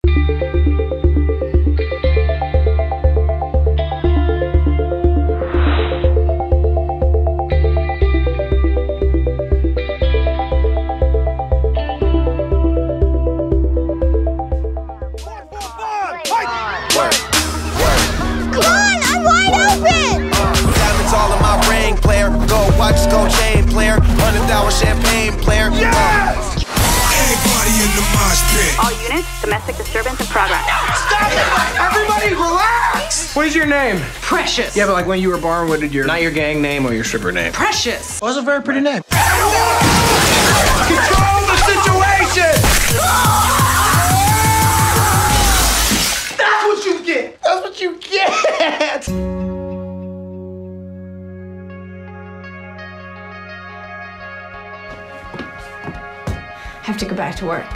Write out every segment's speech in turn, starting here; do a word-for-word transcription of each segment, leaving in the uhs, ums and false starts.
Watch gold chain player, hundred thousand champagne player. Yes! Everybody in the mosh pit. All units, domestic disturbance in progress. Stop it! Everybody relax! What is your name? Precious. Yeah, but like when you were born, what did your, not your gang name or your stripper name? Precious. Well, that's a very pretty name. Control the situation! That's what you get! That's what you get! Have to go back to work.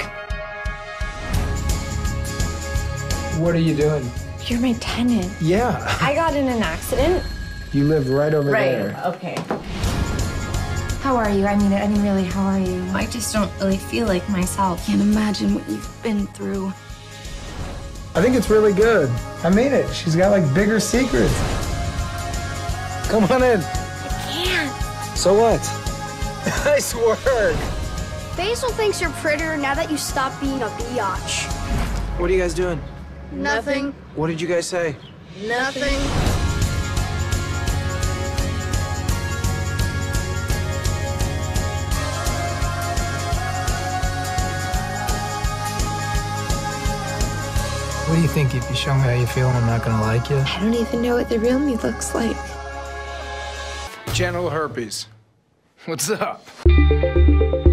What are you doing? You're my tenant. Yeah. I got in an accident. You live right over right. there. Right, okay. How are you? I mean, I mean, really, how are you? I just don't really feel like myself. Can't imagine what you've been through. I think it's really good. I made it. She's got like bigger secrets. Come on in. I can't. So what? Nice work. Basil thinks you're prettier now that you stopped being a biatch. What are you guys doing? Nothing. What did you guys say? Nothing. What do you think? If you show me how you feel, I'm not gonna like you? I don't even know what the real me looks like. Genital herpes. What's up?